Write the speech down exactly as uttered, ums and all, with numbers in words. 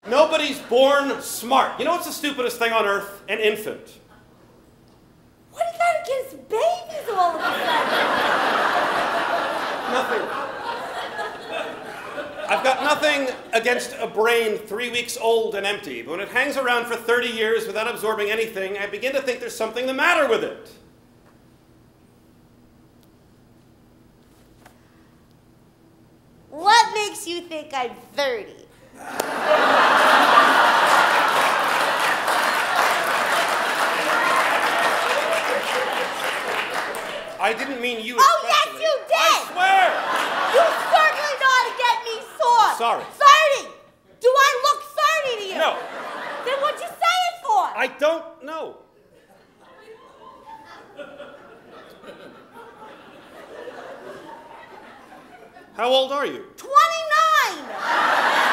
Nobody's born smart. You know what's the stupidest thing on earth? An infant. What do you got against babies all of a sudden? Nothing. I've got nothing against a brain three weeks old and empty, but when it hangs around for thirty years without absorbing anything, I begin to think there's something the matter with it. What makes you think I'm thirty? I didn't mean you Oh, yes, especially. you did! I swear! You certainly know how to get me sore. Sorry. thirty! Do I look thirty to you? No. Then what'd you say it for? I don't know. How old are you? twenty-nine!